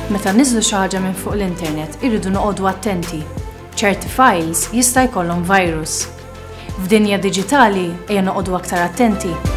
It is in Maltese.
Meta niżlu xi ħaġa minn fuq l-internet irridu noqogħdu attenti. ċerti files jista' jkollhom virus. F'dinja diġitali ejja noqogħdu aktar attenti.